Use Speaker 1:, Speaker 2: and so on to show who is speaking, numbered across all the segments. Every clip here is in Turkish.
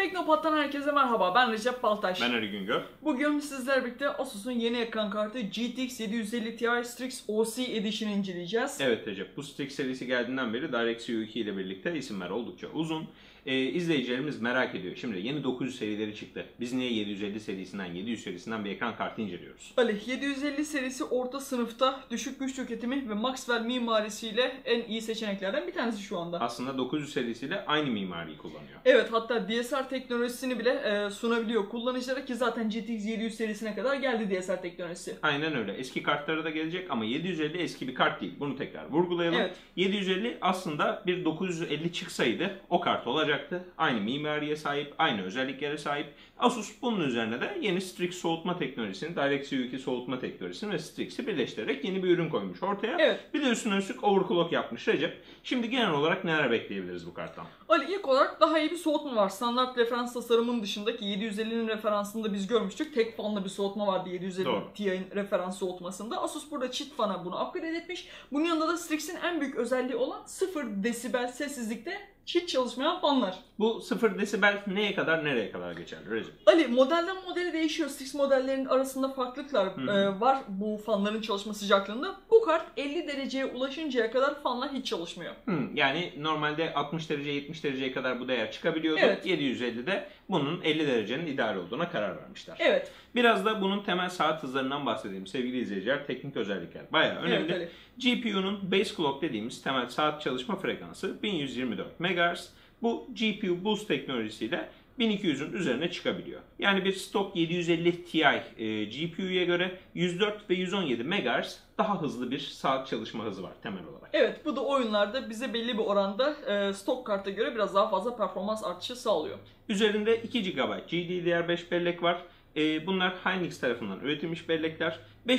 Speaker 1: Teknopat'tan herkese merhaba. Ben Recep Baltaş.
Speaker 2: Ben Ali Güngör.
Speaker 1: Bugün sizlerle birlikte Asus'un yeni ekran kartı GTX 750 Ti Strix OC Edition'ı inceleyeceğiz.
Speaker 2: Evet Recep, bu Strix serisi geldiğinden beri DirectX 2 ile birlikte isimler oldukça uzun. İzleyicilerimiz merak ediyor. Şimdi yeni 900 serileri çıktı. Biz niye 750 serisinden, 700 serisinden bir ekran kartı inceliyoruz?
Speaker 1: Ali, 750 serisi orta sınıfta düşük güç tüketimi ve Maxwell mimarisiyle en iyi seçeneklerden bir tanesi şu anda.
Speaker 2: Aslında 900 serisiyle aynı mimariyi kullanıyor.
Speaker 1: Evet, hatta DSR teknolojisini bile sunabiliyor kullanıcılara ki zaten GTX 700 serisine kadar geldi DSR teknolojisi.
Speaker 2: Aynen öyle. Eski kartlara da gelecek ama 750 eski bir kart değil. Bunu tekrar vurgulayalım.
Speaker 1: Evet.
Speaker 2: 750 aslında bir 950 çıksaydı o kart olacaktı. Aynı mimariye sahip, aynı özelliklere sahip. Asus bunun üzerine de yeni Strix soğutma teknolojisini, DirectX 2 soğutma teknolojisini ve Strix'i birleştirerek yeni bir ürün koymuş ortaya.
Speaker 1: Evet.
Speaker 2: Bir de üstüne üstlük overclock yapmış Recep. Şimdi genel olarak neler bekleyebiliriz bu karttan?
Speaker 1: Ali, ilk olarak daha iyi bir soğutma var. Standart referans tasarımının dışındaki 750'nin referansında biz görmüştük. Tek fanlı bir soğutma vardı 750 Ti'nin referans soğutmasında. Asus burada çift fana bunu upgrade etmiş. Bunun yanında da Strix'in en büyük özelliği olan 0 desibel sessizlikte hiç çalışmayan fanlar.
Speaker 2: Bu 0 desibel neye kadar nereye kadar geçerli Recep?
Speaker 1: Ali, modelden modele değişiyor. Strix modellerinin arasında farklılıklar var bu fanların çalışma sıcaklığında. Bu kart 50 dereceye ulaşıncaya kadar fanlar hiç çalışmıyor.
Speaker 2: Yani normalde 60 derece 70 dereceye kadar bu değer çıkabiliyordu.
Speaker 1: Evet.
Speaker 2: 750'de bunun 50 derecenin ideal olduğuna karar vermişler.
Speaker 1: Evet.
Speaker 2: Biraz da bunun temel saat hızlarından bahsedeyim sevgili izleyiciler. Teknik özellikler bayağı önemli.
Speaker 1: Evet,
Speaker 2: GPU'nun base clock dediğimiz temel saat çalışma frekansı 1124 MHz. Bu GPU Boost teknolojisiyle 1200'ün üzerine çıkabiliyor. Yani bir stok 750 Ti GPU'ya göre 104 ve 117 MHz daha hızlı bir saat çalışma hızı var temel olarak.
Speaker 1: Evet, bu da oyunlarda bize belli bir oranda stok karta göre biraz daha fazla performans artışı sağlıyor.
Speaker 2: Üzerinde 2 GB GDDR5 bellek var. Bunlar Hynix tarafından üretilmiş bellekler.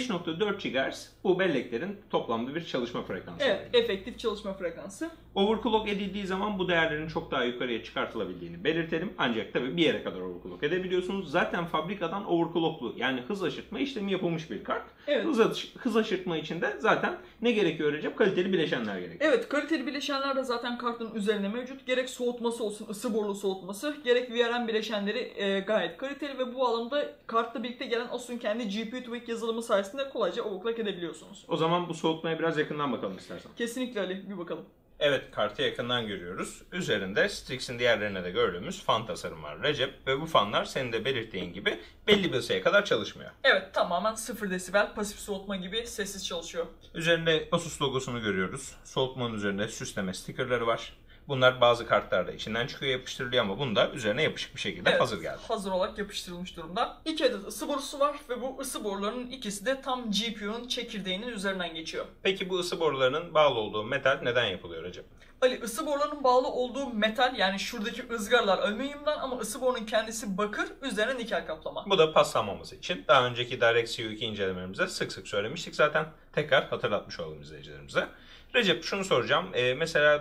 Speaker 2: 5.4 GHz bu belleklerin toplamda bir çalışma frekansı.
Speaker 1: Evet, efektif çalışma frekansı.
Speaker 2: Overclock edildiği zaman bu değerlerin çok daha yukarıya çıkartılabildiğini belirtelim. Ancak tabii bir yere kadar overclock edebiliyorsunuz. Zaten fabrikadan overclocklu yani hız aşırtma işlemi yapılmış bir kart.
Speaker 1: Evet.
Speaker 2: Hız aşırtma için de zaten ne gerekiyor Recep? Kaliteli bileşenler gerekiyor.
Speaker 1: Evet, kaliteli bileşenler de zaten kartın üzerine mevcut. Gerek soğutması olsun, ısı borulu soğutması, gerek VRM bileşenleri gayet kaliteli ve bu alanda kartla birlikte gelen Asus'un kendi GPU Tweak yazılımı sayesinde kolayca overclock edebiliyorsunuz.
Speaker 2: O zaman bu soğutmaya biraz yakından bakalım istersen.
Speaker 1: Kesinlikle Ali, bir bakalım.
Speaker 2: Evet, kartı yakından görüyoruz. Üzerinde Strix'in diğerlerine de gördüğümüz fan tasarım var Recep ve bu fanlar senin de belirttiğin gibi belli bir ısıya kadar çalışmıyor.
Speaker 1: Evet, tamamen 0 desibel pasif soğutma gibi sessiz çalışıyor.
Speaker 2: Üzerinde Asus logosunu görüyoruz. Soğutmanın üzerinde süsleme stickerları var. Bunlar bazı kartlarda içinden çıkıyor, yapıştırılıyor ama bunda üzerine yapışık bir şekilde hazır geldi.
Speaker 1: Hazır olarak yapıştırılmış durumda. 2 adet ısı borusu var ve bu ısı borularının ikisi de tam GPU'nun çekirdeğinin üzerinden geçiyor.
Speaker 2: Peki bu ısı borularının bağlı olduğu metal neden yapılıyor Recep?
Speaker 1: Ali, ısı borularının bağlı olduğu metal, yani şuradaki ızgaralar alüminyumdan ama ısı borunun kendisi bakır, üzerine nikel kaplama.
Speaker 2: Bu da paslanmaması için. Daha önceki DirectX 2 incelememizde sık sık söylemiştik zaten. Tekrar hatırlatmış olalım izleyicilerimize. Recep, şunu soracağım. Mesela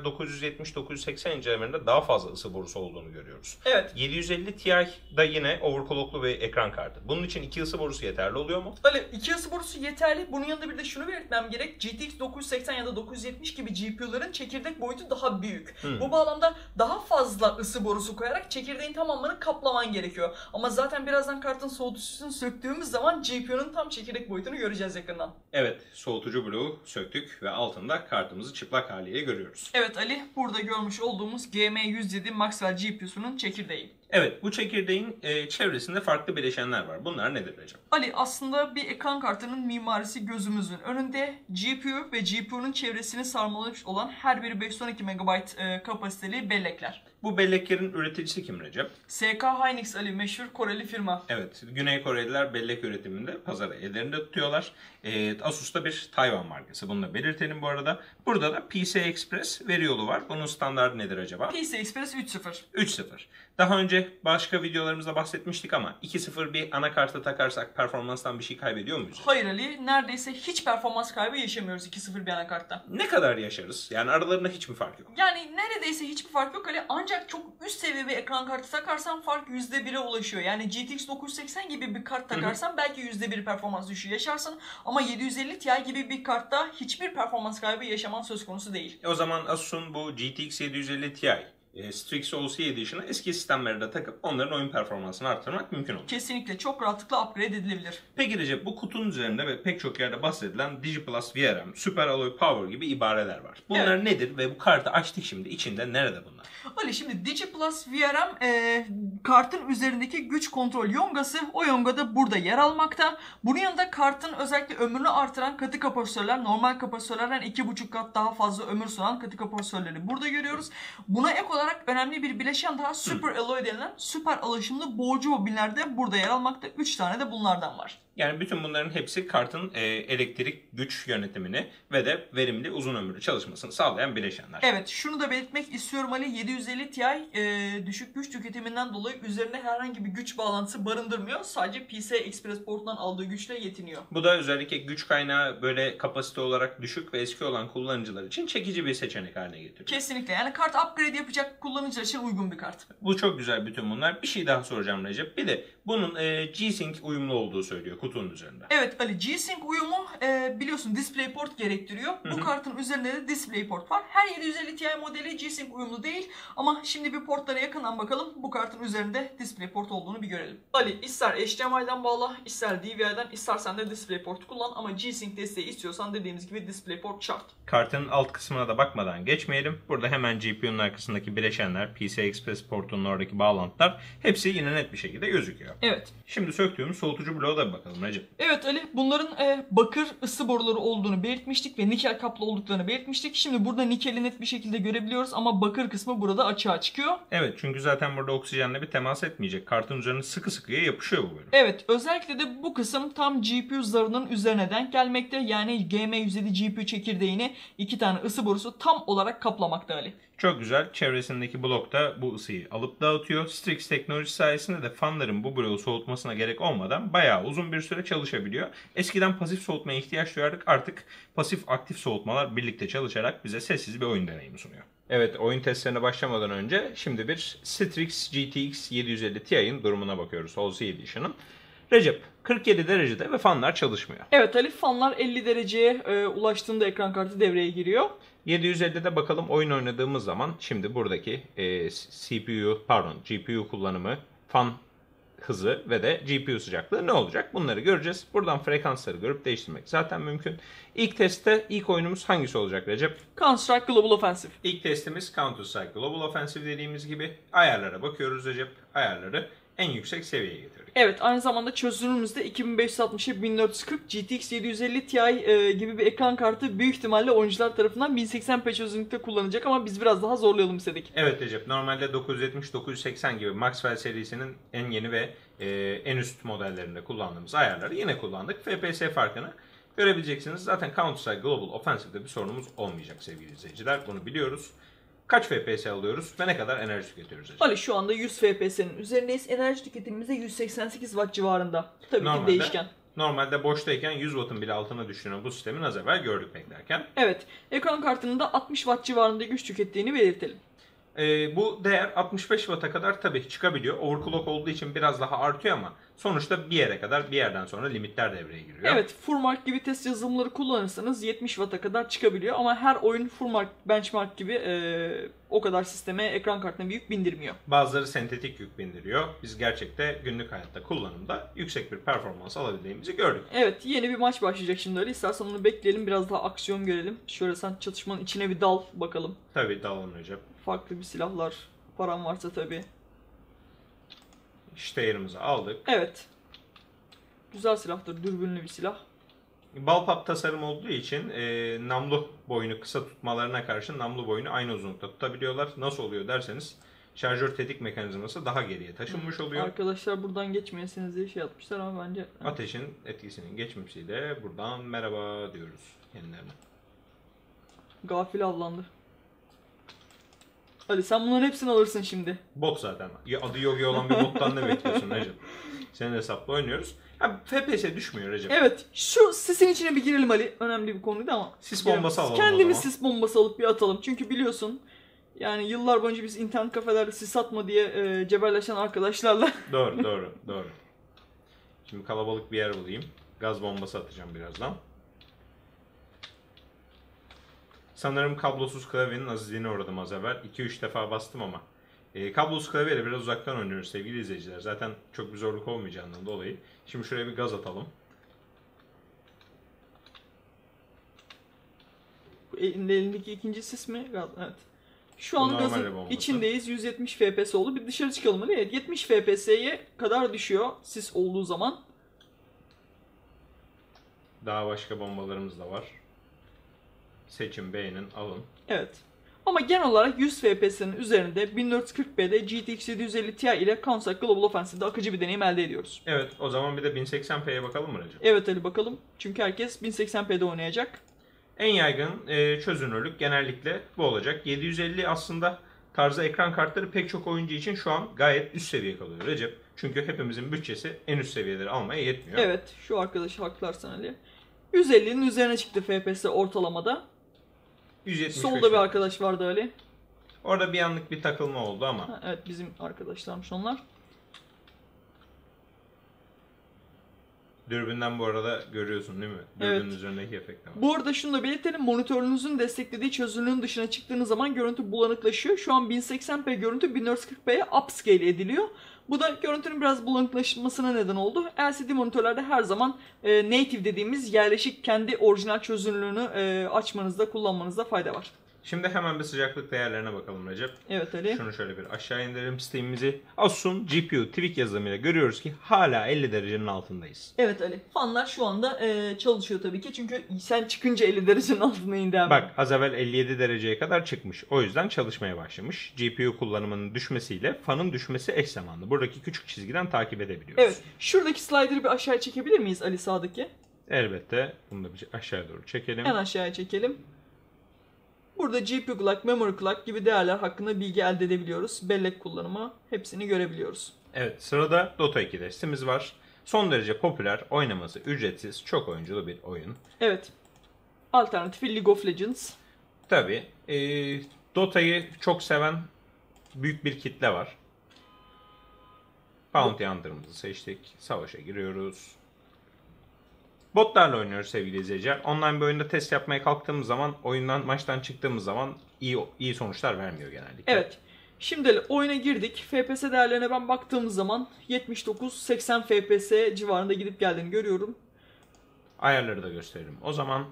Speaker 2: 970-980 incelemelerinde daha fazla ısı borusu olduğunu görüyoruz.
Speaker 1: Evet.
Speaker 2: 750 Ti'da yine overclocklu bir ekran kartı. Bunun için 2 ısı borusu yeterli oluyor mu?
Speaker 1: Ali, 2 ısı borusu yeterli. Bunun yanında bir de şunu belirtmem gerek. GTX 980 ya da 970 gibi GPU'ların çekirdek boyutu daha büyük. Bu bağlamda daha fazla ısı borusu koyarak çekirdeğin tamamını kaplaman gerekiyor. Ama zaten birazdan kartın soğutucusunu söktüğümüz zaman GPU'nun tam çekirdek boyutunu göreceğiz yakından.
Speaker 2: Evet, soğutucu bloğu söktük ve altında kartımızı çıplak haliyle görüyoruz.
Speaker 1: Evet Ali, burada görmüş olduğumuz GM107 Maxwell GPU'sunun çekirdeği.
Speaker 2: Evet, bu çekirdeğin çevresinde farklı bileşenler var. Bunlar nedir Recep?
Speaker 1: Ali, aslında bir ekran kartının mimarisi gözümüzün önünde. GPU ve GPU'nun çevresini sarmalamış olan her biri 512 MB kapasiteli bellekler.
Speaker 2: Bu belleklerin üreticisi kim Recep?
Speaker 1: SK Hynix Ali, meşhur Koreli firma.
Speaker 2: Evet, Güney Koreliler bellek üretiminde pazarı ellerinde tutuyorlar. Asus da bir Tayvan markası. Bunu da belirtelim bu arada. Burada da PCI Express veri yolu var. Bunun standardı nedir acaba?
Speaker 1: PCI Express 3.0.
Speaker 2: 3.0. Daha önce başka videolarımızda bahsetmiştik ama 2.0 bir anakarta takarsak performanstan bir şey kaybediyor muyuz?
Speaker 1: Hayır Ali, neredeyse hiç performans kaybı yaşamıyoruz 2.0 bir anakartta.
Speaker 2: Ne kadar yaşarız? Yani aralarında hiç mi fark yok?
Speaker 1: Yani neredeyse hiçbir fark yok Ali, ancak çok üst seviye bir ekran kartı takarsan fark %1'e ulaşıyor. Yani GTX 980 gibi bir kart takarsan belki %1 performans düşüşü yaşarsın ama 750 Ti gibi bir kartta hiçbir performans kaybı yaşaman söz konusu değil.
Speaker 2: O zaman Asus'un bu GTX 750 Ti Strix OC Edition'ı eski sistemlere de takıp onların oyun performansını arttırmak mümkün olur.
Speaker 1: Kesinlikle çok rahatlıkla upgrade edilebilir.
Speaker 2: Peki Recep, bu kutunun üzerinde ve pek çok yerde bahsedilen DigiPlus VRM, Super Alloy Power gibi ibareler var. Bunlar nedir ve bu kartı açtık şimdi, içinde nerede bunlar?
Speaker 1: Ali, şimdi DigiPlus VRM kartın üzerindeki güç kontrol yongası. O yonga da burada yer almakta. Bunun yanında kartın özellikle ömrünü artıran katı kapasitörler, normal kapasitörlerden 2,5 kat daha fazla ömür sunan katı kapasitörleri burada görüyoruz. Buna ek olarak önemli bir bileşen daha Super Alloy denilen süper alaşımlı boğucu bobinler de burada yer almakta. 3 tane de bunlardan var.
Speaker 2: Yani bütün bunların hepsi kartın elektrik güç yönetimini ve de verimli uzun ömürlü çalışmasını sağlayan bileşenler.
Speaker 1: Evet, şunu da belirtmek istiyorum Ali, 750 Ti düşük güç tüketiminden dolayı üzerine herhangi bir güç bağlantısı barındırmıyor. Sadece PCI Express portundan aldığı güçle yetiniyor.
Speaker 2: Bu da özellikle güç kaynağı böyle kapasite olarak düşük ve eski olan kullanıcılar için çekici bir seçenek haline getiriyor.
Speaker 1: Kesinlikle, yani kart upgrade yapacak kullanıcılar için uygun bir kart.
Speaker 2: Bu çok güzel bütün bunlar. Bir şey daha soracağım Recep. Bir de bunun G-Sync uyumlu olduğu söylüyor kutunun üzerinde.
Speaker 1: Evet Ali, G-Sync uyumu biliyorsun DisplayPort gerektiriyor. Bu kartın üzerinde de DisplayPort var. Her 750 Ti modeli G-Sync uyumlu değil ama şimdi bir portlara yakından bakalım. Bu kartın üzerinde DisplayPort olduğunu bir görelim. Ali, ister HDMI'den bağla, ister DVI'den, istersen de DisplayPort kullan ama G-Sync desteği istiyorsan dediğimiz gibi DisplayPort şart.
Speaker 2: Kartın alt kısmına da bakmadan geçmeyelim. Burada hemen GPU'nun arkasındaki bileşenler, PCI Express portunun oradaki bağlantılar hepsi yine net bir şekilde gözüküyor. Evet. Şimdi söktüğümüz soğutucu bloğa da bir bakalım Recep.
Speaker 1: Evet Ali, bunların bakır ısı boruları olduğunu belirtmiştik ve nikel kaplı olduklarını belirtmiştik. Şimdi burada nikeli net bir şekilde görebiliyoruz ama bakır kısmı burada açığa çıkıyor.
Speaker 2: Evet, çünkü zaten burada oksijenle bir temas etmeyecek. Kartın üzerine sıkı sıkıya yapışıyor bu bölüm.
Speaker 1: Evet, özellikle de bu kısım tam GPU zarının üzerine denk gelmekte. Yani GM107 GPU çekirdeğini 2 tane ısı borusu tam olarak kaplamakta Ali.
Speaker 2: Çok güzel. Çevresindeki blok da bu ısıyı alıp dağıtıyor. Strix teknolojisi sayesinde de fanların bu bloğu soğutmasına gerek olmadan bayağı uzun bir süre çalışabiliyor. Eskiden pasif soğutmaya ihtiyaç duyardık. Artık pasif aktif soğutmalar birlikte çalışarak bize sessiz bir oyun deneyimi sunuyor. Evet, oyun testlerine başlamadan önce şimdi bir Strix GTX 750 Ti'nin durumuna bakıyoruz. OC Edition'ın. Recep, 47 derecede ve fanlar çalışmıyor.
Speaker 1: Evet Ali, fanlar 50 dereceye ulaştığında ekran kartı devreye giriyor.
Speaker 2: 750'de bakalım oyun oynadığımız zaman şimdi buradaki GPU kullanımı, fan hızı ve de GPU sıcaklığı ne olacak? Bunları göreceğiz. Buradan frekansları görüp değiştirmek zaten mümkün. İlk testte ilk oyunumuz hangisi olacak Recep?
Speaker 1: Counter-Strike Global Offensive.
Speaker 2: İlk testimiz Counter-Strike Global Offensive dediğimiz gibi. Ayarlara bakıyoruz Recep. Ayarları en yüksek seviyeye getirdik.
Speaker 1: Evet, aynı zamanda çözünürlüğümüzde 2560'a 1440 GTX 750 Ti gibi bir ekran kartı büyük ihtimalle oyuncular tarafından 1080p çözünürlükte kullanacak ama biz biraz daha zorlayalım istedik.
Speaker 2: Evet Recep, normalde 970-980 gibi Maxwell serisinin en yeni ve en üst modellerinde kullandığımız ayarları yine kullandık. FPS farkını görebileceksiniz. Zaten Counter-Strike Global Offensive'de bir sorunumuz olmayacak sevgili izleyiciler. Bunu biliyoruz. Kaç FPS alıyoruz ve ne kadar enerji tüketiyoruz acaba?
Speaker 1: Ali, şu anda 100 FPS'nin üzerindeyiz. Enerji tüketimimiz de 188 Watt civarında. Tabii ki değişken.
Speaker 2: Normalde boştayken 100 Watt'ın bile altına düştüğünü bu sistemin az evvel gördük beklerken.
Speaker 1: Evet. Ekran kartının da 60 Watt civarında güç tükettiğini belirtelim.
Speaker 2: Bu değer 65 Watt'a kadar tabii çıkabiliyor. Overclock olduğu için biraz daha artıyor ama sonuçta bir yere kadar, bir yerden sonra limitler devreye giriyor.
Speaker 1: Evet, Furmark gibi test yazılımları kullanırsanız 70 Watt'a kadar çıkabiliyor ama her oyun Furmark, Benchmark gibi o kadar sisteme ekran kartına bir yük bindirmiyor.
Speaker 2: Bazıları sentetik yük bindiriyor. Biz gerçekte günlük hayatta kullanımda yüksek bir performans alabildiğimizi gördük.
Speaker 1: Evet, yeni bir maç başlayacak şimdi Ali. İstersen onu bekleyelim, biraz daha aksiyon görelim. Şöyle sen çatışmanın içine bir dal bakalım.
Speaker 2: Tabii dalalım Recep.
Speaker 1: Farklı bir silahlar, param varsa tabii.
Speaker 2: İşte yerimizi aldık.
Speaker 1: Evet. Güzel silahtır, dürbünlü bir silah.
Speaker 2: Bullpup tasarım olduğu için namlu boyunu kısa tutmalarına karşın namlu boyunu aynı uzunlukta tutabiliyorlar. Nasıl oluyor derseniz şarjör tetik mekanizması daha geriye taşınmış oluyor.
Speaker 1: Arkadaşlar buradan geçmeyesiniz diye şey yapmışlar ama bence...
Speaker 2: Ateşin etkisinin geçmesiyle buradan merhaba diyoruz kendilerine.
Speaker 1: Gafil avlandı. Hadi sen bunların hepsini alırsın şimdi.
Speaker 2: Bot zaten. Adı Yogi olan bir bottan ne bekliyorsun Recep? Senin hesapla oynuyoruz. Ha, FPS düşmüyor Recep.
Speaker 1: Evet. Şu sisin içine bir girelim Ali. Önemli bir konuydu ama.
Speaker 2: Sis bombası alalım.
Speaker 1: Kendimiz sis bombası alıp bir atalım. Çünkü biliyorsun yani yıllar boyunca biz internet kafelerde sis atma diye cebelleşen arkadaşlarla.
Speaker 2: Doğru. Şimdi kalabalık bir yer bulayım. Gaz bombası atacağım birazdan. Sanırım kablosuz klavyenin azizliğine uğradım az evvel. 2-3 defa bastım ama. Kablosuz klavyeyle biraz uzaktan oynuyoruz sevgili izleyiciler. Zaten çok bir zorluk olmayacağından dolayı. Şimdi şuraya bir gaz atalım.
Speaker 3: Elindeki ikinci sis mi? Evet. Şu an
Speaker 2: Bu
Speaker 3: gazın
Speaker 2: normal bombası.
Speaker 3: içindeyiz. 170 FPS oldu. Bir dışarı çıkalım. Evet, 70 FPS'ye kadar düşüyor sis olduğu zaman.
Speaker 2: Daha başka bombalarımız da var. Seçin, beğenin, alın.
Speaker 3: Evet. Ama genel olarak 100 FPS'nin üzerinde 1440p'de GTX 750 Ti ile Counter-Strike Global Offensive'de akıcı bir deneyim elde ediyoruz.
Speaker 2: Evet, o zaman bir de 1080p'ye bakalım mı Recep?
Speaker 3: Evet Ali, bakalım. Çünkü herkes 1080p'de oynayacak.
Speaker 2: En yaygın çözünürlük genellikle bu olacak. 750 aslında tarzı ekran kartları pek çok oyuncu için şu an gayet üst seviye kalıyor Recep. Çünkü hepimizin bütçesi en üst seviyeleri almaya yetmiyor.
Speaker 3: Evet, şu arkadaşı haklarsan Ali. 150'nin üzerine çıktı FPS ortalamada.
Speaker 2: 175
Speaker 3: Solda bir arkadaş vardı Ali.
Speaker 2: Orada bir anlık bir takılma oldu ama.
Speaker 3: Ha, evet, bizim arkadaşlarmış onlar.
Speaker 2: Dürbünden bu arada görüyorsun değil mi? Dürbünün
Speaker 3: Evet.
Speaker 2: üzerindeki efekte var.
Speaker 3: Bu arada şunu da belirtelim. Monitörünüzün desteklediği çözünürlüğün dışına çıktığınız zaman görüntü bulanıklaşıyor. Şu an 1080p görüntü 1440p'ye upscale ediliyor. Bu da görüntünün biraz bulanıklaşmasına neden oldu. LCD monitörlerde her zaman native dediğimiz yerleşik kendi orijinal çözünürlüğünü açmanızda, kullanmanızda fayda var.
Speaker 2: Şimdi hemen bir sıcaklık değerlerine bakalım Recep.
Speaker 3: Evet Ali.
Speaker 2: Şunu şöyle bir aşağı indirelim Steam'imizi. Asus'un GPU Tweak yazılımıyla görüyoruz ki hala 50 derecenin altındayız.
Speaker 3: Evet Ali. Fanlar şu anda çalışıyor tabii ki. Çünkü sen çıkınca 50 derecenin altına indi hemen.
Speaker 2: Bak az evvel 57 dereceye kadar çıkmış. O yüzden çalışmaya başlamış. GPU kullanımının düşmesiyle fanın düşmesi eş zamanlı. Buradaki küçük çizgiden takip edebiliyoruz.
Speaker 3: Evet. Şuradaki slider'ı bir aşağı çekebilir miyiz Ali, sağdaki?
Speaker 2: Elbette. Bunu da bir aşağı doğru çekelim.
Speaker 3: En aşağıya çekelim. Burada GPU clock, memory clock gibi değerler hakkında bilgi elde edebiliyoruz. Bellek kullanımı, hepsini görebiliyoruz.
Speaker 2: Evet, sırada Dota 2 testimiz var. Son derece popüler, oynaması ücretsiz, çok oyunculu bir oyun.
Speaker 3: Evet. Alternatifi League of Legends.
Speaker 2: Tabii, Dota'yı çok seven büyük bir kitle var. Bounty Hunter'ımızı seçtik, savaşa giriyoruz. Botlarla oynuyoruz sevgili izleyiciler. Online bir oyunda test yapmaya kalktığımız zaman, maçtan çıktığımız zaman iyi sonuçlar vermiyor genellikle.
Speaker 3: Evet. Şimdi oyuna girdik. FPS değerlerine ben baktığımız zaman 79-80 FPS civarında gidip geldiğini görüyorum.
Speaker 2: Ayarları da gösterelim. O zaman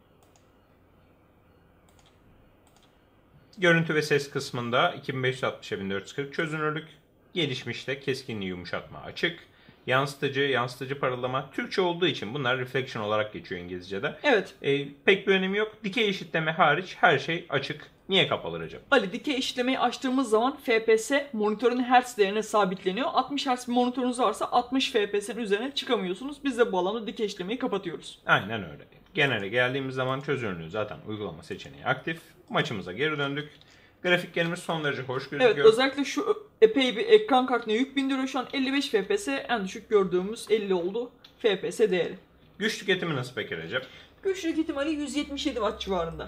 Speaker 2: görüntü ve ses kısmında 2560'a 1440 çözünürlük, gelişmişte keskinliği yumuşatma açık, yansıtıcı parıldama Türkçe olduğu için bunlar reflection olarak geçiyor İngilizce'de.
Speaker 3: Evet.
Speaker 2: Pek bir önemi yok. Dikey eşitleme hariç her şey açık. Niye kapalı Recep?
Speaker 3: Ali, dikey eşitlemeyi açtığımız zaman FPS monitörün hertz değerine sabitleniyor. 60 Hz bir monitörünüz varsa 60 FPS'nin üzerine çıkamıyorsunuz. Biz de bu alanda dikey eşitlemeyi kapatıyoruz.
Speaker 2: Aynen öyle. Genele geldiğimiz zaman çözünürlüğü zaten uygulama seçeneği aktif. Maçımıza geri döndük. Grafiklerimiz son derece hoş gözüküyor.
Speaker 3: Evet, özellikle şu epey bir ekran kartına yük bindiriyor. Şu an 55 FPS, en düşük gördüğümüz 50 oldu FPS değeri.
Speaker 2: Güç tüketimi nasıl peki Recep?
Speaker 3: Güçlük ihtimali 177 Watt civarında.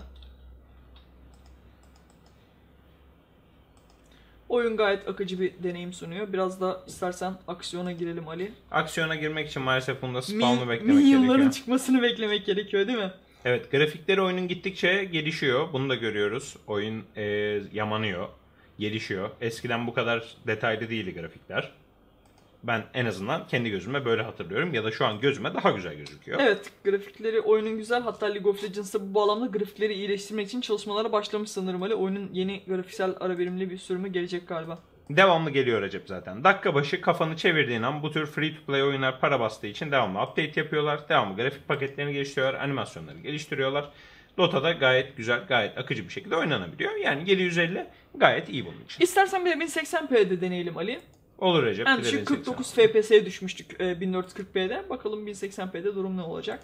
Speaker 3: Oyun gayet akıcı bir deneyim sunuyor. Biraz da istersen aksiyona girelim Ali.
Speaker 2: Aksiyona girmek için maalesef bunda spawn'u beklemek
Speaker 3: Minyonların
Speaker 2: gerekiyor.
Speaker 3: çıkmasını beklemek gerekiyor değil mi?
Speaker 2: Evet, grafikleri oyunun gittikçe gelişiyor. Bunu da görüyoruz. Oyun yamanıyor, gelişiyor. Eskiden bu kadar detaylı değildi grafikler. Ben en azından kendi gözüme böyle hatırlıyorum. Ya da şu an gözüme daha güzel gözüküyor.
Speaker 3: Evet, grafikleri oyunun güzel. Hatta League of Legends'da bu bağlamda grafikleri iyileştirmek için çalışmalara başlamış sanırım Ali. Oyunun yeni grafiksel ara verimli bir sürümü gelecek galiba.
Speaker 2: Devamlı geliyor Recep zaten. Dakika başı kafanı çevirdiğin an bu tür free to play oyunlar para bastığı için devamlı update yapıyorlar. Devamlı grafik paketlerini geliştiriyorlar, animasyonları geliştiriyorlar. Dota'da gayet güzel, gayet akıcı bir şekilde oynanabiliyor. Yani 750 gayet iyi bunun için.
Speaker 3: İstersen bir de 1080p'de deneyelim Ali.
Speaker 2: Olur Recep.
Speaker 3: En
Speaker 2: bir de
Speaker 3: düşük
Speaker 2: 1080.
Speaker 3: 49 FPS'ye düşmüştük 1440p'de. Bakalım 1080p'de durum ne olacak?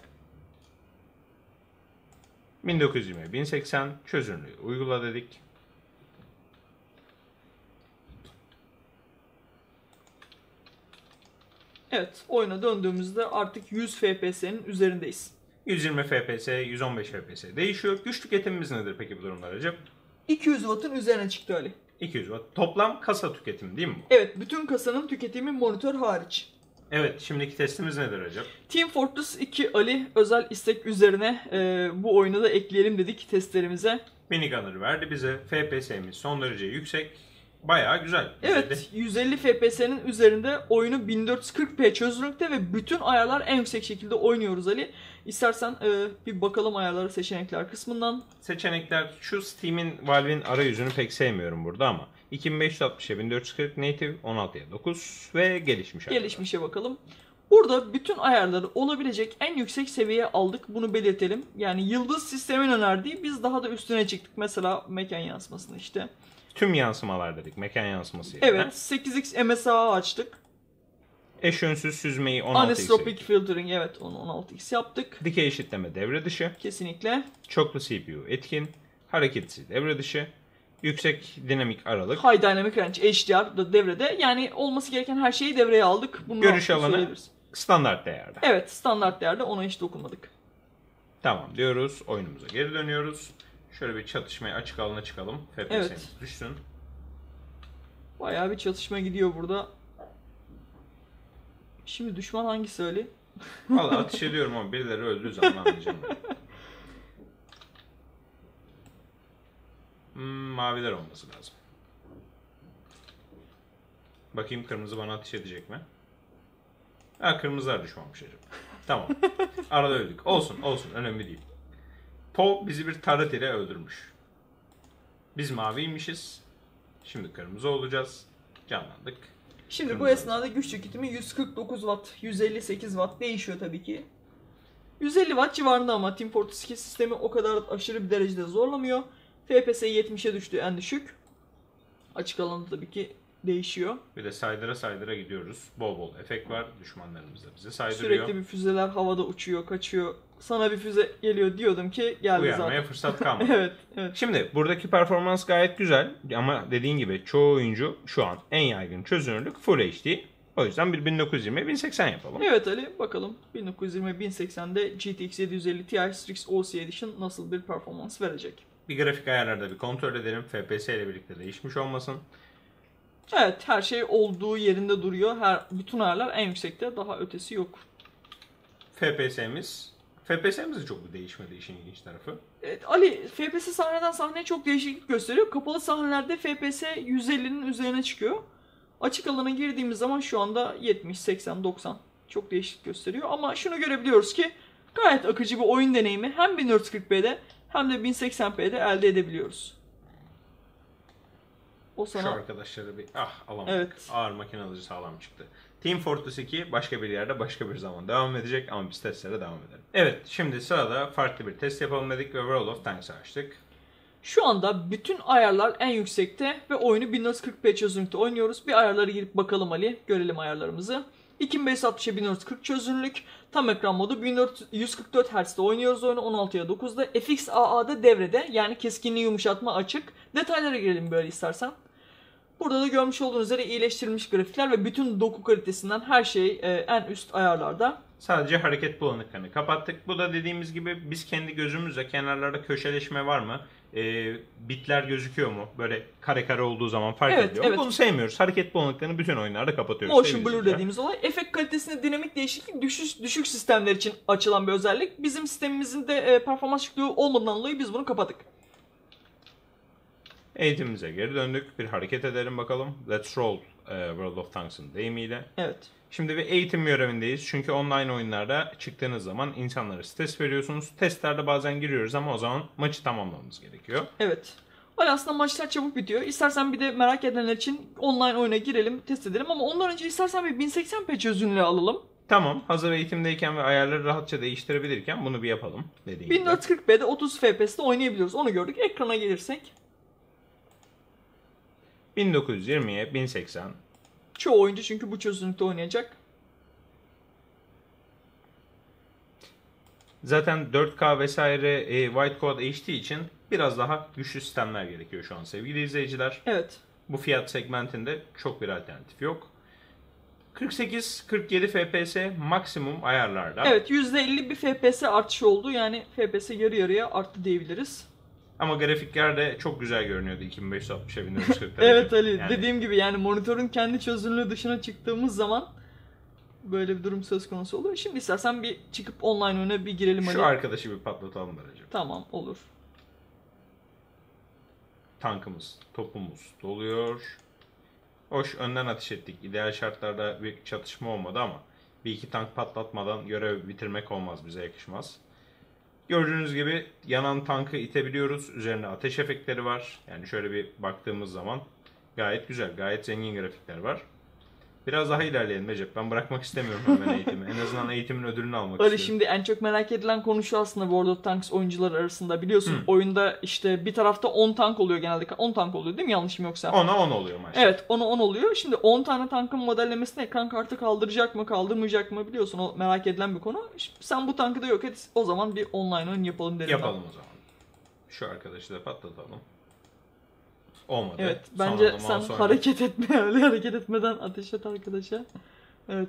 Speaker 2: 1920, 1080 çözünürlüğü uygula dedik.
Speaker 3: Evet, oyuna döndüğümüzde artık 100 FPS'nin üzerindeyiz.
Speaker 2: 120 FPS, 115 FPS değişiyor. Güç tüketimimiz nedir peki bu durumda Recep?
Speaker 3: 200 Watt'ın üzerine çıktı Ali.
Speaker 2: 200 Watt. Toplam kasa tüketimi değil mi bu?
Speaker 3: Evet, bütün kasanın tüketimi monitör hariç.
Speaker 2: Evet, şimdiki testimiz nedir Recep?
Speaker 3: Team Fortress 2 Ali özel istek üzerine bu oyunu da ekleyelim dedik testlerimize.
Speaker 2: Minigunner verdi bize. FPS'miz son derece yüksek. Bayağı güzel.
Speaker 3: Evet, 150 FPS'nin üzerinde oyunu 1440p çözünürlükte ve bütün ayarlar en yüksek şekilde oynuyoruz Ali. İstersen bir bakalım ayarları seçenekler kısmından.
Speaker 2: Seçenekler şu Steam'in, Valve'in arayüzünü pek sevmiyorum burada ama 2560'a 1440 native, 16'ya 9 ve gelişmiş ayarlar.
Speaker 3: Gelişmişe bakalım. Burada bütün ayarları olabilecek en yüksek seviyeye aldık. Bunu belirtelim. Yani yıldız sistemin önerdiği, biz daha da üstüne çıktık. Mesela mekan yansımasını işte.
Speaker 2: Tüm yansımalar dedik, mekan yansıması yerine.
Speaker 3: Evet, 8x MSA açtık.
Speaker 2: Eş yönsüz süzmeyi 16x.
Speaker 3: Anisotropic filtering, evet, onu 16x yaptık.
Speaker 2: Dikey eşitleme devre dışı.
Speaker 3: Kesinlikle.
Speaker 2: Çoklu CPU etkin. Hareketsiz devre dışı. Yüksek dinamik aralık.
Speaker 3: High Dynamic Range HDR da devrede. Yani olması gereken her şeyi devreye aldık. Bunu
Speaker 2: görüş alanı standart değerde.
Speaker 3: Evet, standart değerde, ona hiç dokunmadık.
Speaker 2: Tamam diyoruz. Oyunumuza geri dönüyoruz. Şöyle bir çatışmaya açık alana çıkalım. FPS'imiz
Speaker 3: Evet.
Speaker 2: düşsün.
Speaker 3: Bayağı bir çatışma gidiyor burada. Şimdi düşman hangisi Ali?
Speaker 2: Valla ateş ediyorum ama birileri öldüğü zaman anlayacağım. Maviler olması lazım. Bakayım kırmızı bana ateş edecek mi? Ha, kırmızılar düşmamış acaba. Tamam. Arada öldük. Olsun olsun, önemli değil. Po bizi bir taret ile öldürmüş. Biz maviymişiz. Şimdi kırmızı olacağız. Canlandık.
Speaker 3: Şimdi
Speaker 2: kırmızı
Speaker 3: bu esnada güç tüketimi 149 Watt, 158 Watt değişiyor tabii ki. 150 Watt civarında ama Team Fortress 2 sistemi o kadar aşırı bir derecede zorlamıyor. FPS 70'e düştü en düşük. Açık alanda tabii ki değişiyor.
Speaker 2: Bir de saydıra saydıra gidiyoruz. Bol bol efekt var. Düşmanlarımız da bize saydırıyor.
Speaker 3: Sürekli bir füzeler havada uçuyor, kaçıyor. Sana bir füze geliyor diyordum ki geldi
Speaker 2: Uyarmaya
Speaker 3: zaten.
Speaker 2: fırsat kalmadı.
Speaker 3: Evet, evet.
Speaker 2: Şimdi buradaki performans gayet güzel ama dediğin gibi çoğu oyuncu şu an en yaygın çözünürlük Full HD. O yüzden bir 1920 1080 yapalım.
Speaker 3: Evet Ali, bakalım 1920 1080'de GTX 750 Ti Strix OC Edition nasıl bir performans verecek?
Speaker 2: Bir grafik ayarlarda bir kontrol edelim. FPS ile birlikte değişmiş olmasın.
Speaker 3: Evet, her şey olduğu yerinde duruyor. Bütün ayarlar en yüksekte, daha ötesi yok.
Speaker 2: FPS'miz de çok değişmedi, işin ilginç tarafı.
Speaker 3: Evet, Ali, FPS sahneden sahneye çok değişiklik gösteriyor. Kapalı sahnelerde FPS 150'nin üzerine çıkıyor. Açık alana girdiğimiz zaman şu anda 70, 80, 90 çok değişiklik gösteriyor. Ama şunu görebiliyoruz ki gayet akıcı bir oyun deneyimi hem 1440p'de hem de 1080p'de elde edebiliyoruz. O
Speaker 2: Şu
Speaker 3: sana...
Speaker 2: arkadaşları bir alamadık.
Speaker 3: Evet.
Speaker 2: Ağır makine alıcı sağlam çıktı. Team Fortress 2 başka bir yerde başka bir zaman devam edecek ama biz testlere devam edelim. Evet, şimdi sırada farklı bir test yapalım dedik ve World of Tanks'ı açtık.
Speaker 3: Şu anda bütün ayarlar en yüksekte ve oyunu 1440p çözünürlükte oynuyoruz. Bir ayarlara girip bakalım Ali, görelim ayarlarımızı. 2560'a 1440 çözünürlük, tam ekran modu 144 Hz'de oynuyoruz oyunu, 16'ya 9'da. FXAA'da devrede, yani keskinliği yumuşatma açık. Detaylara girelim böyle istersen. Burada da görmüş olduğunuz üzere iyileştirilmiş grafikler ve bütün doku kalitesinden her şey en üst ayarlarda.
Speaker 2: Sadece hareket bulanıklarını kapattık. Bu da dediğimiz gibi biz kendi gözümüzle kenarlarda köşeleşme var mı? Bitler gözüküyor mu? Böyle kare kare olduğu zaman fark ediyor.
Speaker 3: Evet.
Speaker 2: Bunu sevmiyoruz. Hareket bulanıklarını bütün oyunlarda kapatıyoruz.
Speaker 3: Motion Blur dediğimiz olay. Efekt kalitesinde dinamik değişiklik düşük sistemler için açılan bir özellik. Bizim sistemimizin de performans düşüklüğü olmadığından dolayı biz bunu kapattık.
Speaker 2: Eğitimimize geri döndük. Bir hareket edelim bakalım. Let's Roll World of Tanks'ın deyimiyle.
Speaker 3: Evet.
Speaker 2: Şimdi bir eğitim görevindeyiz. Çünkü online oyunlarda çıktığınız zaman insanlara test veriyorsunuz. Testlerde bazen giriyoruz ama o zaman maçı tamamlamamız gerekiyor.
Speaker 3: Evet. Aslında maçlar çabuk bitiyor. İstersen bir de merak edenler için online oyuna girelim, test edelim ama ondan önce istersen bir 1080p çözünürlüğü alalım.
Speaker 2: Tamam, hazır eğitimdeyken ve ayarları rahatça değiştirebilirken bunu bir yapalım.
Speaker 3: 1440p'de 30 FPS'te oynayabiliyoruz. Onu gördük. Ekrana gelirsek.
Speaker 2: 1920'ye 1080.
Speaker 3: Çoğu oyuncu çünkü bu çözünürlükte oynayacak.
Speaker 2: Zaten 4K vesaire White Code HD için biraz daha güçlü sistemler gerekiyor şu an sevgili izleyiciler.
Speaker 3: Evet.
Speaker 2: Bu fiyat segmentinde çok bir alternatif yok. 48-47 FPS maksimum ayarlarda.
Speaker 3: Evet, %50 bir FPS artışı oldu. Yani FPS yarı yarıya arttı diyebiliriz.
Speaker 2: Ama grafikler de çok güzel görünüyordu 2560'a 1440'da.
Speaker 3: Evet Ali,
Speaker 2: yani...
Speaker 3: dediğim gibi yani monitörün kendi çözünürlüğü dışına çıktığımız zaman Böyle bir durum söz konusu olur. Şimdi istersen bir çıkıp online oyuna bir girelim.
Speaker 2: Şu
Speaker 3: Ali.
Speaker 2: arkadaşı bir patlatalım bence.
Speaker 3: Tamam, olur.
Speaker 2: Tankımız, topumuz doluyor. Hoş, önden ateş ettik. İdeal şartlarda bir çatışma olmadı ama bir iki tank patlatmadan görev bitirmek olmaz, bize yakışmaz. Gördüğünüz gibi yanan tankı itebiliyoruz. Üzerine ateş efektleri var. Yani şöyle bir baktığımız zaman gayet güzel, gayet zengin grafikler var. Biraz daha ilerleyelim Recep. Ben bırakmak istemiyorum hemen eğitimi. En azından eğitimin ödülünü almak
Speaker 3: Ali,
Speaker 2: istiyorum.
Speaker 3: şimdi en çok merak edilen konu şu aslında World of Tanks oyuncuları arasında. Biliyorsun oyunda işte bir tarafta 10 tank oluyor genelde. 10 tank oluyor değil mi, yanlışım yoksa?
Speaker 2: 10'a 10 oluyor maçta.
Speaker 3: Evet, 10'a 10 oluyor. Şimdi 10 tane tankın modellemesine ekran kartı kaldıracak mı kaldırmayacak mı biliyorsun, o merak edilen bir konu. Sen bu tankı da yok et, o zaman bir online oyun yapalım derim.
Speaker 2: Yapalım o zaman. Şu arkadaşı da patlatalım. Olmadı.
Speaker 3: Evet,
Speaker 2: Sonra
Speaker 3: bence
Speaker 2: da
Speaker 3: sen
Speaker 2: mouse
Speaker 3: hareket etme, öyle hareket etmeden ateş et arkadaşa. Evet.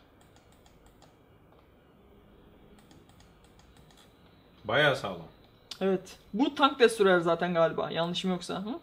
Speaker 2: bayağı sağlam.
Speaker 3: Evet. Bu tank destroyer zaten galiba, yanlışım yoksa. Hı?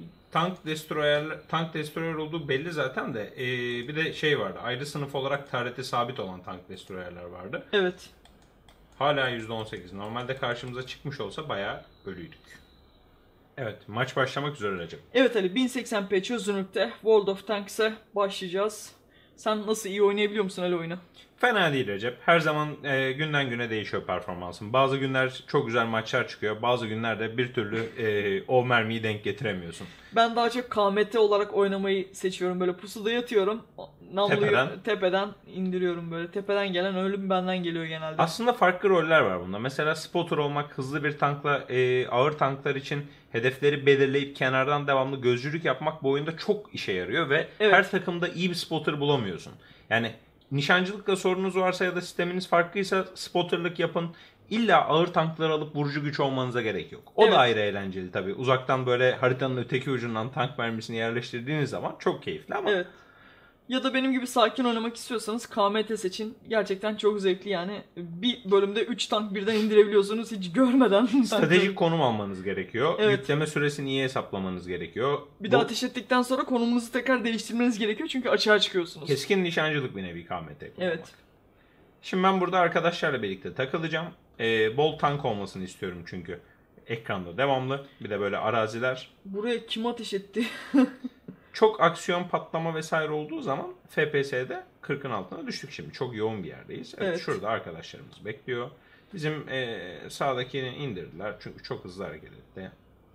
Speaker 2: Tank destroyer olduğu belli zaten de bir de şey vardı. Ayrı sınıf olarak tarihte sabit olan tank destroyerler vardı.
Speaker 3: Evet.
Speaker 2: Hala %18. Normalde karşımıza çıkmış olsa bayağı ölüydük. Evet, maç başlamak üzere Recep.
Speaker 3: Evet Ali, 1080p çözünürlükte World of Tanks'e başlayacağız. Sen nasıl, iyi oynayabiliyor musun Ali oyunu?
Speaker 2: Fena değil Recep. Her zaman günden güne değişiyor performansım. Bazı günler çok güzel maçlar çıkıyor. Bazı günlerde bir türlü o mermiyi denk getiremiyorsun.
Speaker 3: Ben daha çok KMT olarak oynamayı seçiyorum. Böyle pusuda yatıyorum. Namluyu tepeden indiriyorum böyle. Tepeden gelen ölüm benden geliyor genelde.
Speaker 2: Aslında farklı roller var bunda. Mesela spotter olmak, hızlı bir tankla ağır tanklar için hedefleri belirleyip kenardan devamlı gözcülük yapmak bu oyunda çok işe yarıyor ve her takımda iyi bir spotter bulamıyorsun. Yani nişancılıkla sorununuz varsa ya da sisteminiz farklıysa spotterlık yapın. İlla ağır tankları alıp vurucu güç olmanıza gerek yok. O da ayrı eğlenceli tabii. Uzaktan böyle haritanın öteki ucundan tank mermisini yerleştirdiğiniz zaman çok keyifli ama...
Speaker 3: Evet. Ya da benim gibi sakin oynamak istiyorsanız KMT seçin. Gerçekten çok zevkli yani. Bir bölümde 3 tank birden indirebiliyorsunuz hiç görmeden.
Speaker 2: Stratejik konum almanız gerekiyor. Evet. Yükleme süresini iyi hesaplamanız gerekiyor.
Speaker 3: Bir de ateş ettikten sonra konumunuzu tekrar değiştirmeniz gerekiyor çünkü açığa çıkıyorsunuz.
Speaker 2: Keskin nişancılık bir nevi KMT kullanmak.
Speaker 3: Evet.
Speaker 2: Şimdi ben burada arkadaşlarla birlikte takılacağım. Bol tank olmasını istiyorum çünkü. Ekranda devamlı. Bir de böyle araziler.
Speaker 3: Buraya kim ateş etti?
Speaker 2: Çok aksiyon, patlama vesaire olduğu zaman FPS'de 40'ın altına düştük şimdi. Çok yoğun bir yerdeyiz. Evet. Şurada arkadaşlarımız bekliyor. Bizim sağdakini indirdiler çünkü çok hızlı hareket etti.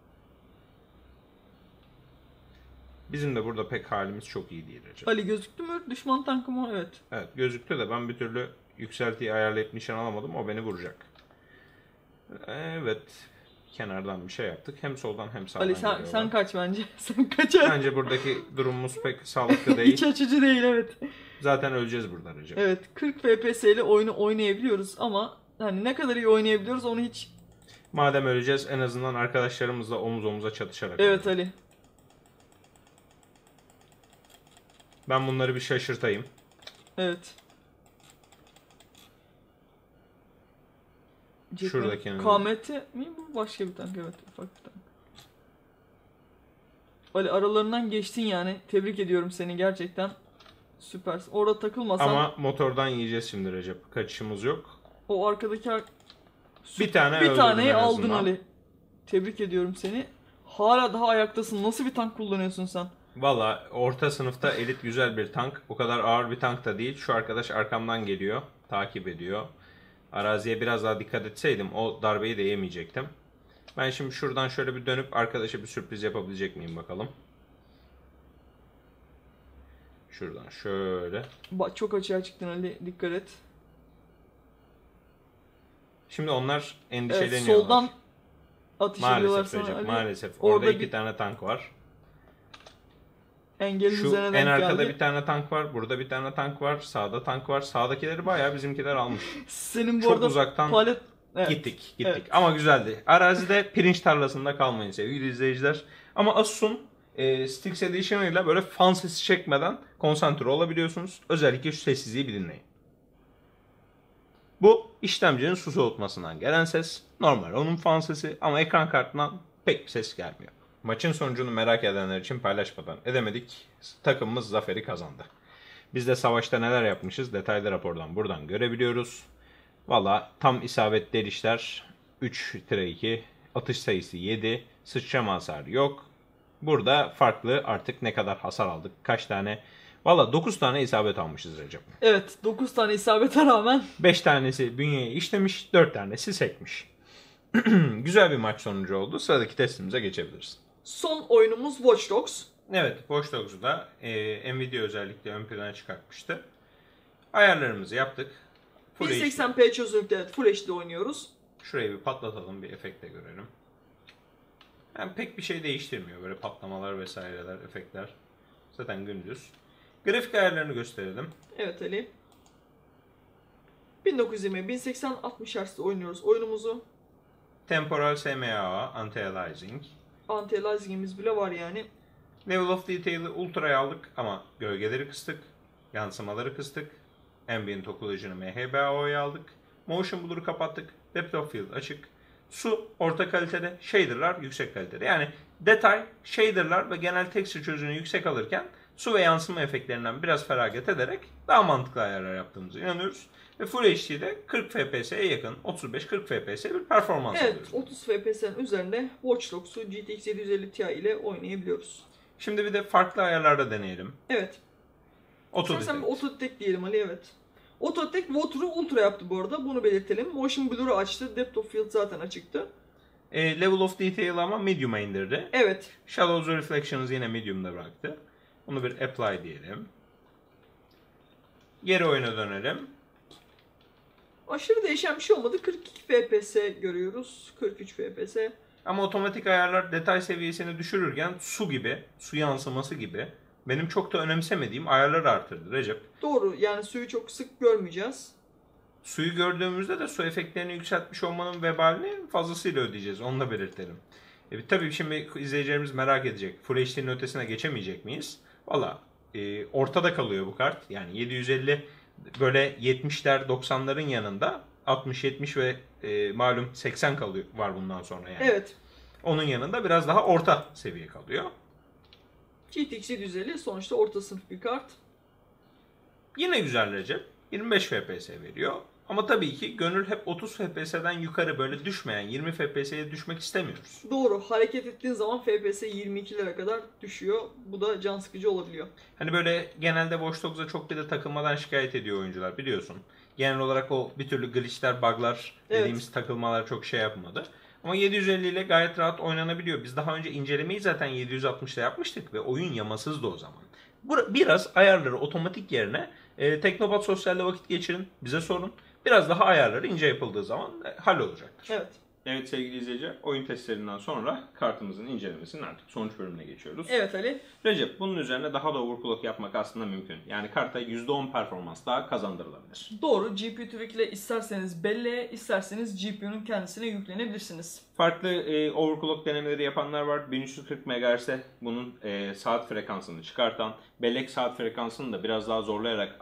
Speaker 2: Bizim de burada pek halimiz çok iyi değil Recep.
Speaker 3: Ali gözüktü mü? Düşman tankı mı? Evet.
Speaker 2: Evet gözüktü de ben bir türlü yükseltiyi ayarlayıp nişan alamadım. O beni vuracak. Evet. Kenardan bir şey yaptık. Hem soldan hem sağdan
Speaker 3: Ali sen kaç bence. Sen kaç.
Speaker 2: Bence buradaki durumumuz pek sağlıklı değil.
Speaker 3: İç açıcı değil, evet.
Speaker 2: Zaten öleceğiz burada Recep.
Speaker 3: Evet, 40 FPS ile oyunu oynayabiliyoruz ama hani ne kadar iyi oynayabiliyoruz onu hiç...
Speaker 2: Madem öleceğiz en azından arkadaşlarımızla omuz omuza çatışarak.
Speaker 3: Evet Ali.
Speaker 2: Ben bunları bir şaşırtayım.
Speaker 3: Evet.
Speaker 2: Şuradaki
Speaker 3: KMT mi bu? Başka bir tank, evet, ufak bir tank. Ali aralarından geçtin yani. Tebrik ediyorum seni gerçekten. Süpersin. Orada takılmasan...
Speaker 2: Ama motordan yiyeceğiz şimdi Recep. Kaçışımız yok.
Speaker 3: O arkadaki...
Speaker 2: Bir
Speaker 3: taneyi aldın Ali. Tebrik ediyorum seni. Hala daha ayaktasın. Nasıl bir tank kullanıyorsun sen?
Speaker 2: Valla orta sınıfta elit güzel bir tank. O kadar ağır bir tank da değil. Şu arkadaş arkamdan geliyor. Takip ediyor. Araziye biraz daha dikkat etseydim o darbeyi de yemeyecektim. Ben şimdi şuradan şöyle bir dönüp arkadaşa bir sürpriz yapabilecek miyim bakalım. Şuradan şöyle.
Speaker 3: Bak çok açığa çıktın Ali, dikkat et.
Speaker 2: Şimdi onlar endişeleniyorlar.
Speaker 3: Evet, soldan ateş ediyorlar sana
Speaker 2: Recep,
Speaker 3: Ali.
Speaker 2: maalesef. Orada iki tane tank var.
Speaker 3: Engelin
Speaker 2: şu
Speaker 3: üzerine
Speaker 2: en arkada
Speaker 3: geldi.
Speaker 2: bir tane tank var. Burada bir tane tank var. Sağda tank var. Sağdakileri bayağı bizimkiler almış.
Speaker 3: Senin bu
Speaker 2: çok
Speaker 3: arada
Speaker 2: uzaktan
Speaker 3: palet...
Speaker 2: gittik.
Speaker 3: Evet.
Speaker 2: Ama güzeldi. Arazide pirinç tarlasında kalmayın sevgili izleyiciler. Ama Asus'un Strix Edition ile böyle fan sesi çekmeden konsantre olabiliyorsunuz. Özellikle şu sessizliği bir dinleyin. Bu işlemcinin su soğutmasından gelen ses. Normal onun fan sesi ama ekran kartından pek bir ses gelmiyor. Maçın sonucunu merak edenler için paylaşmadan edemedik. Takımımız zaferi kazandı. Biz de savaşta neler yapmışız detaylı rapordan buradan görebiliyoruz. Valla tam isabetli erişler 3-2, atış sayısı 7, sıçrama hasarı yok. Burada farklı artık ne kadar hasar aldık, kaç tane. Valla 9 tane isabet almışız Recep.
Speaker 3: Evet, 9 tane isabete rağmen
Speaker 2: 5 tanesi bünyeye işlemiş, 4 tanesi sekmiş. Güzel bir maç sonucu oldu. Sıradaki testimize geçebiliriz.
Speaker 3: son oyunumuz Watch Dogs.
Speaker 2: Evet, Watch Dogs'u da Nvidia özellikle ön plana çıkartmıştı. Ayarlarımızı yaptık. Full
Speaker 3: 1080p çözünürlükte, evet, Full HD oynuyoruz.
Speaker 2: Şurayı bir patlatalım, bir efekte görelim. Yani pek bir şey değiştirmiyor böyle patlamalar vesaireler, efektler. Zaten gündüz. Grafik ayarlarını gösterelim.
Speaker 3: Evet Ali. 1920 1080 60 Hz'de oynuyoruz oyunumuzu.
Speaker 2: Temporal SMA, Anti-Aliasing.
Speaker 3: Anti-aliasing'imiz bile var yani.
Speaker 2: Level of Detail'ı ultra'ya aldık ama gölgeleri kıstık. Yansımaları kıstık. Ambient Occlusion'ı MHBAO'ya aldık. Motion Blur'u kapattık. Depth of Field açık. Su orta kalitede, shader'lar yüksek kalitede. Yani detay, shader'lar ve genel texture çözünürlüğü yüksek alırken su ve yansıma efektlerinden biraz feragat ederek daha mantıklı ayarlar yaptığımıza inanıyoruz. Ve Full HD'de 40 FPS'ye yakın, 35-40 FPS bir performans
Speaker 3: Evet,
Speaker 2: alıyoruz.
Speaker 3: 30 FPS'nin üzerinde Watch Dogs'u GTX 750 Ti ile oynayabiliyoruz.
Speaker 2: Şimdi bir de farklı ayarlarda deneyelim.
Speaker 3: Evet.
Speaker 2: Auto
Speaker 3: Sen bir
Speaker 2: Detect.
Speaker 3: Auto Detect diyelim Ali, evet. Auto Detect Water'ı ultra yaptı bu arada, bunu belirtelim. Motion Blur'u açtı, Depth of Field zaten açıktı.
Speaker 2: Level of Detail ama Medium'a indirdi.
Speaker 3: Evet.
Speaker 2: Shadows Reflections'ı yine Medium'da bıraktı. Bunu bir Apply diyelim. Geri oyuna dönelim.
Speaker 3: Aşırı değişen bir şey olmadı. 42 FPS görüyoruz. 43 FPS.
Speaker 2: Ama otomatik ayarlar detay seviyesini düşürürken su gibi, su yansıması gibi benim çok da önemsemediğim ayarları artırdı Recep.
Speaker 3: Doğru, yani suyu çok sık görmeyeceğiz.
Speaker 2: Suyu gördüğümüzde de su efektlerini yükseltmiş olmanın vebalini fazlasıyla ödeyeceğiz. Onu da belirtelim. Tabii şimdi izleyicilerimiz merak edecek. Full HD'nin ötesine geçemeyecek miyiz? Valla ortada kalıyor bu kart. Yani 750 böyle 70'ler 90'ların yanında 60-70 ve malum 80 kalıyor var bundan sonra yani.
Speaker 3: Evet.
Speaker 2: Onun yanında biraz daha orta seviye kalıyor.
Speaker 3: GTX 750 sonuçta orta sınıf bir kart.
Speaker 2: Yine güzel Recep. 25 FPS veriyor. Ama tabii ki gönül hep 30 FPS'den yukarı böyle düşmeyen 20 FPS'ye düşmek istemiyoruz.
Speaker 3: Doğru. Hareket ettiğin zaman FPS 22'lere kadar düşüyor. Bu da can sıkıcı olabiliyor.
Speaker 2: Hani böyle genelde Watch Dogs'a çok bir de takılmadan şikayet ediyor oyuncular biliyorsun. Genel olarak o bir türlü glitchler, bug'lar dediğimiz takılmalar çok şey yapmadı. Ama 750 ile gayet rahat oynanabiliyor. Biz daha önce incelemeyi zaten 760'da yapmıştık ve oyun yamasızdı o zaman. Biraz ayarları otomatik yerine Teknopat Sosyal'de vakit geçirin, bize sorun. Biraz daha ayarları ince yapıldığı zaman hallolacaktır.
Speaker 3: Evet.
Speaker 2: Evet sevgili izleyiciler, oyun testlerinden sonra kartımızın incelemesinin artık sonuç bölümüne geçiyoruz.
Speaker 3: Evet Ali.
Speaker 2: Recep, bunun üzerine daha da overclock yapmak aslında mümkün. Yani karta %10 performans daha kazandırılabilir.
Speaker 3: Doğru. GPU Tweak ile isterseniz belleğe, isterseniz GPU'nun kendisine yüklenebilirsiniz.
Speaker 2: Farklı overclock denemeleri yapanlar var. 1340 MHz'e bunun saat frekansını çıkartan, bellek saat frekansını da biraz daha zorlayarak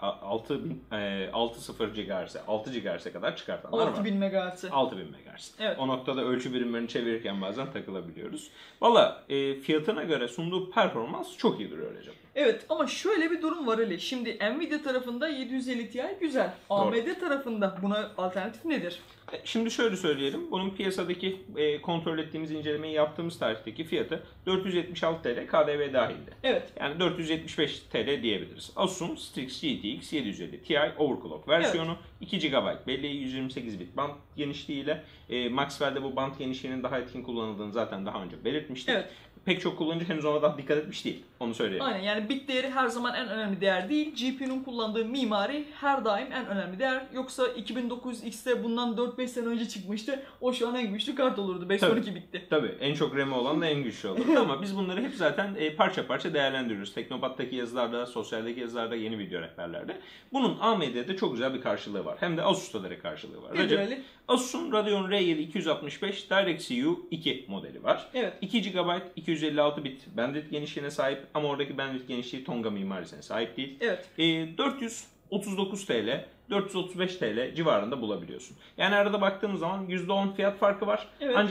Speaker 2: 60 GHz'e, 6 GHz'e kadar çıkartanlar var.
Speaker 3: 6000 MHz'e.
Speaker 2: 6000 MHz.
Speaker 3: Evet.
Speaker 2: O noktada ölçü birimlerini çevirirken bazen takılabiliyoruz. Valla fiyatına göre sunduğu performans çok iyi duruyor Recep.
Speaker 3: Evet ama şöyle bir durum var Ali. Şimdi Nvidia tarafında 750 Ti güzel. AMD tarafında buna alternatif nedir?
Speaker 2: Şimdi şöyle söyleyelim. Bunun piyasadaki kontrol ettiğimiz, incelemeyi yaptığımız tarihteki fiyatı 476 TL KDV dahildi.
Speaker 3: Evet.
Speaker 2: Yani 475 TL diyebiliriz. Asus'un Strix GTX 750 Ti Overclock versiyonu, 2 GB belleği, 128 bit band genişliğiyle. Maxwell'de bu band genişliğinin daha etkin kullanıldığını zaten daha önce belirtmiştik.
Speaker 3: Evet.
Speaker 2: Pek çok kullanıcı henüz ona da dikkat etmiş değil. Onu söyleyeyim.
Speaker 3: Aynen, yani bit değeri her zaman en önemli değer değil. GPU'nun kullandığı mimari her daim en önemli değer. Yoksa 2900X'te bundan 4-5 sene önce çıkmıştı. O şu an en güçlü kart olurdu. 512 bitti.
Speaker 2: Tabii en çok RAM'i olan da en güçlü olurdu ama biz bunları hep zaten parça parça değerlendiriyoruz. Teknopat'taki yazılarda, sosyaldeki yazılarda, yeni video rehberlerde. Bunun AMD'de çok güzel bir karşılığı var. Hem de Asus'ta da karşılığı var.
Speaker 3: Nedir Ali?
Speaker 2: Asus'un Radeon R7 265 DirectCU 2 modeli var.
Speaker 3: Evet.
Speaker 2: 2 GB 256 bit bandwidth genişliğine sahip ama oradaki bandwidth genişliği Tonga mimarisine sahip değil.
Speaker 3: Evet.
Speaker 2: 439 TL, 435 TL civarında bulabiliyorsun. Yani arada baktığımız zaman %10 fiyat farkı var.
Speaker 3: Evet.
Speaker 2: Ancak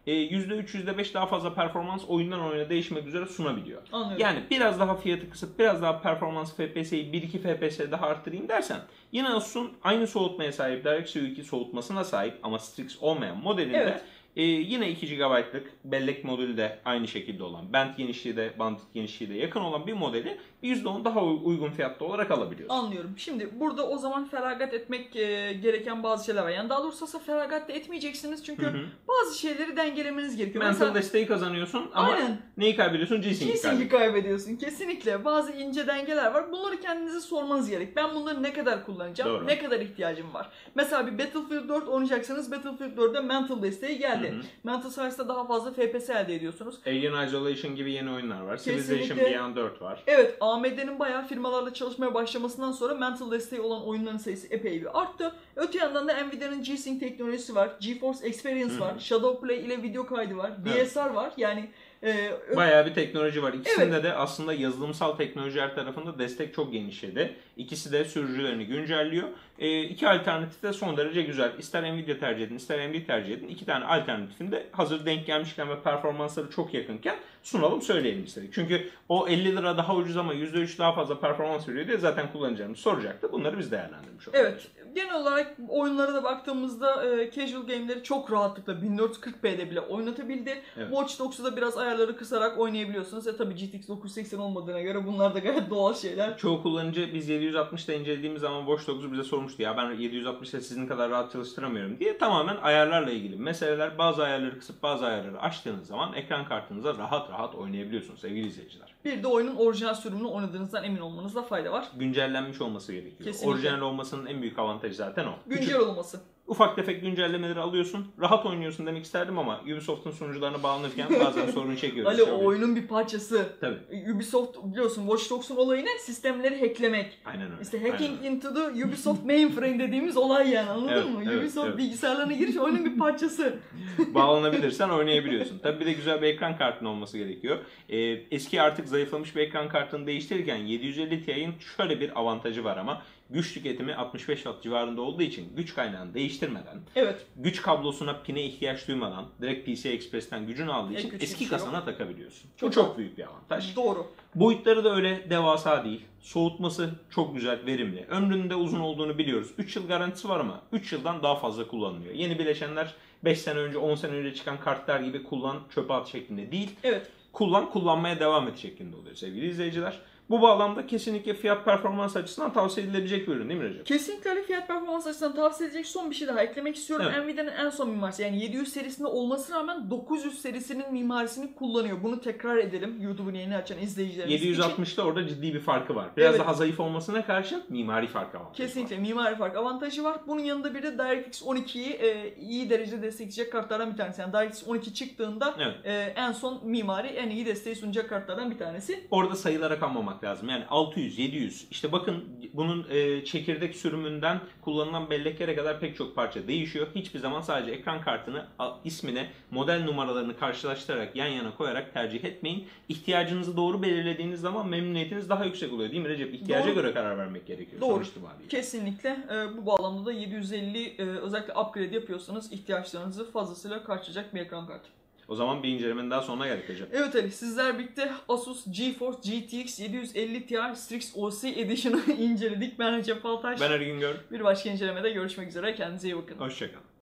Speaker 2: %3, %5 daha fazla performans oyundan oyuna değişmek üzere sunabiliyor.
Speaker 1: Anlıyorum.
Speaker 2: Yani biraz daha fiyatı kısıp biraz daha performans FPS'yi 1-2 FPS daha arttırayım dersen yine Asus'un aynı soğutmaya sahip DirectX 2 soğutmasına sahip ama Strix olmayan modelinde
Speaker 3: Evet.
Speaker 2: yine 2 GB'lık bellek modülü de aynı şekilde olan, band genişliği de bandit genişliği de yakın olan bir modeli %10 daha uygun fiyatlı olarak alabiliyorsun.
Speaker 3: Anlıyorum. Şimdi burada o zaman feragat etmek gereken bazı şeyler var. Yani daha doğrusu aslında feragat da etmeyeceksiniz çünkü bazı şeyleri dengelemeniz gerekiyor.
Speaker 2: Mental desteği kazanıyorsun ama
Speaker 3: Aynen.
Speaker 2: neyi kaybediyorsun? G-Sync'i
Speaker 3: G-Sync'i kaybediyorsun. Kesinlikle. Bazı ince dengeler var. Bunları kendinize sormanız gerek. Ben bunları ne kadar kullanacağım?
Speaker 2: Doğru.
Speaker 3: Ne kadar ihtiyacım var? Mesela bir Battlefield 4 oynayacaksanız Battlefield 4'te Mental desteği geldi. Mental sayesinde daha fazla FPS elde ediyorsunuz.
Speaker 2: Alien Isolation gibi yeni oyunlar var.
Speaker 3: Kesinlikle.
Speaker 2: Civilization Beyond 4 var.
Speaker 3: Evet, AMD'nin bayağı firmalarla çalışmaya başlamasından sonra Mental desteği olan oyunların sayısı epey bir arttı. Öte yandan da Nvidia'nın G-Sync teknolojisi var. GeForce Experience var. Shadowplay ile video kaydı var. DSR var. Yani
Speaker 2: bayağı bir teknoloji var. İkisinde de aslında yazılımsal teknolojiler tarafında destek çok genişledi. İkisi de sürücülerini güncelliyor. İki alternatif de son derece güzel. İster Nvidia tercih edin, ister AMD tercih edin. İki tane alternatifin de hazır denk gelmişken ve performansları çok yakınken sunalım, söyleyelim istedik. Çünkü o 50 lira daha ucuz ama %3 daha fazla performans veriyor diye zaten kullanıcılarımız soracaktı. Bunları biz değerlendirmiş olduk.
Speaker 3: evet, genel olarak oyunlara da baktığımızda casual game'leri çok rahatlıkla 1440p'de bile oynatabildi.
Speaker 2: Evet.
Speaker 3: Watch Dogs'u da biraz ayarları kısarak oynayabiliyorsunuz. Tabii GTX 980 olmadığına göre bunlar da gayet doğal şeyler.
Speaker 2: Çoğu kullanıcı biz 760'da incelediğimiz zaman Watch Dogs'u bize sormuştu. Ya ben 760'da sizin kadar rahat çalıştıramıyorum diye. Tamamen ayarlarla ilgili meseleler. Bazı ayarları kısıp bazı ayarları açtığınız zaman ekran kartınıza rahat rahat oynayabiliyorsunuz sevgili izleyiciler.
Speaker 3: Bir de oyunun orijinal sürümünü oynadığınızdan emin olmanızda fayda var.
Speaker 2: Güncellenmiş olması gerekiyor.
Speaker 3: Kesinlikle.
Speaker 2: Orijinal olmasının en büyük avantajı zaten o.
Speaker 3: Güncel olması.
Speaker 2: Ufak tefek güncellemeleri alıyorsun. Rahat oynuyorsun demek isterdim ama Ubisoft'un sunucularına bağlanırken bazen sorun çekiyoruz.
Speaker 3: Ali o oyunun bir parçası.
Speaker 2: Tabii.
Speaker 3: Ubisoft biliyorsun Watch Dogs'un olayı ne? Sistemleri hacklemek.
Speaker 2: Aynen öyle.
Speaker 3: İşte hacking
Speaker 2: Aynen.
Speaker 3: into the Ubisoft mainframe dediğimiz olay yani, anladın
Speaker 2: Evet,
Speaker 3: mı?
Speaker 2: evet,
Speaker 3: Ubisoft
Speaker 2: evet.
Speaker 3: bilgisayarlarına giriş oyunun bir parçası.
Speaker 2: Bağlanabilirsen oynayabiliyorsun. Tabii bir de güzel bir ekran kartın olması gerekiyor. Eski artık zayıflamış bir ekran kartını değiştirirken 750 Ti'nin şöyle bir avantajı var ama güç tüketimi 65 Watt civarında olduğu için güç kaynağını değiştirmeden,
Speaker 3: Evet.
Speaker 2: güç kablosuna pine ihtiyaç duymadan direkt PCI Express'ten gücünü aldığı için
Speaker 3: güç
Speaker 2: eski
Speaker 3: bir şey
Speaker 2: kasana
Speaker 3: yok.
Speaker 2: takabiliyorsun.
Speaker 3: Çok
Speaker 2: Bu çok büyük bir avantaj.
Speaker 3: Doğru.
Speaker 2: Boyutları da öyle devasa değil. Soğutması çok güzel, verimli. Ömrünün de uzun olduğunu biliyoruz. 3 yıl garantisi var ama 3 yıldan daha fazla kullanılıyor. Yeni bileşenler 5 sene önce, 10 sene önce çıkan kartlar gibi kullan, çöpe at şeklinde değil.
Speaker 3: Evet.
Speaker 2: Kullanmaya devam et şeklinde oluyor sevgili izleyiciler. Bu bağlamda kesinlikle fiyat performans açısından tavsiye edilebilecek bir ürün değil mi Recep?
Speaker 3: Kesinlikle öyle. Fiyat performans açısından tavsiye edecek son bir şey daha eklemek istiyorum.
Speaker 2: Evet.
Speaker 3: Nvidia'nın en son mimarisi, yani 700 serisinde olmasına rağmen 900 serisinin mimarisini kullanıyor. Bunu tekrar edelim YouTube'un yeni açan izleyicilerimiz için.
Speaker 2: 760'da orada ciddi bir farkı var. Biraz
Speaker 3: Evet.
Speaker 2: daha zayıf olmasına karşın mimari farkı var.
Speaker 3: Kesinlikle mimari fark avantajı var. Bunun yanında bir de DirectX 12'yi iyi derecede destekleyecek kartlardan bir tanesi. Yani DirectX 12 çıktığında
Speaker 2: Evet.
Speaker 3: en son mimari en iyi desteği sunacak kartlardan bir tanesi.
Speaker 2: Orada sayılara kanmamak lazım. Yani 600, 700. İşte bakın bunun çekirdek sürümünden kullanılan belleklere kadar pek çok parça değişiyor. Hiçbir zaman sadece ekran kartını, ismine, model numaralarını karşılaştırarak yan yana koyarak tercih etmeyin. İhtiyacınızı doğru belirlediğiniz zaman memnuniyetiniz daha yüksek oluyor değil mi Recep? İhtiyaca
Speaker 3: Doğru.
Speaker 2: göre karar vermek gerekiyor.
Speaker 3: Doğru.
Speaker 2: Sonuç itibariyle.
Speaker 3: Kesinlikle. Bu bağlamda da 750 özellikle upgrade yapıyorsanız ihtiyaçlarınızı fazlasıyla karşılayacak bir ekran kartı.
Speaker 2: O zaman bir incelemenin daha sonuna geldik Recep.
Speaker 3: Evet Ali, sizler birlikte Asus GeForce GTX 750 Ti Strix OC Edition'ı inceledik. Ben Recep Altaş.
Speaker 2: Ben Ergin Gör.
Speaker 3: Bir başka incelemede görüşmek üzere. Kendinize iyi bakın.
Speaker 2: Hoşçakalın.